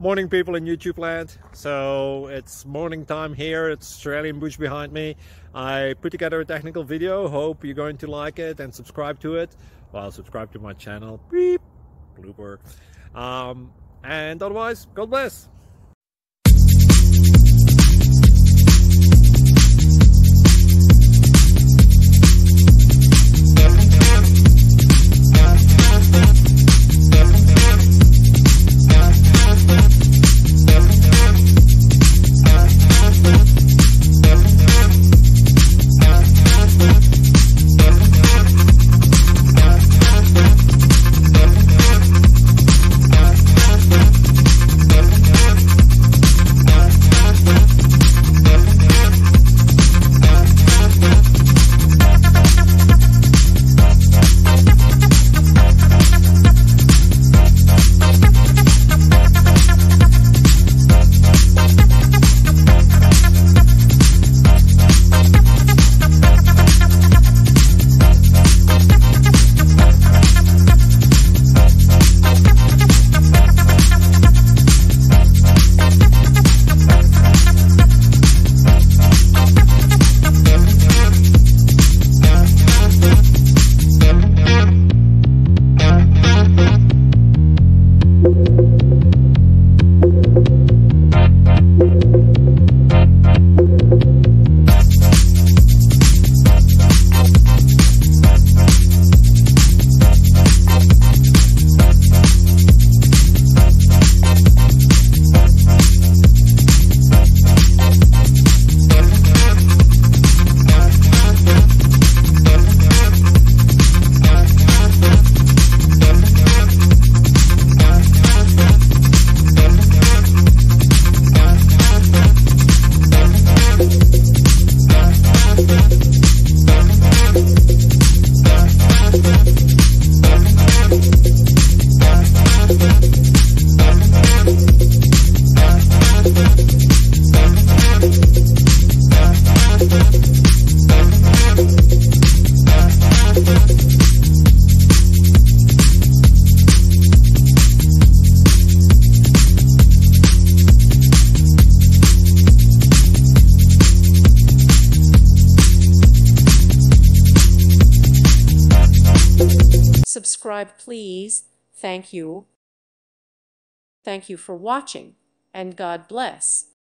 Morning, people in YouTube land. So it's morning time here. It's Australian bush behind me. I put together a technical video. Hope you're going to like it and subscribe to it. Well, subscribe to my channel. Beep. Blooper. And otherwise, God bless. Subscribe, please. Thank you. Thank you for watching, and God bless.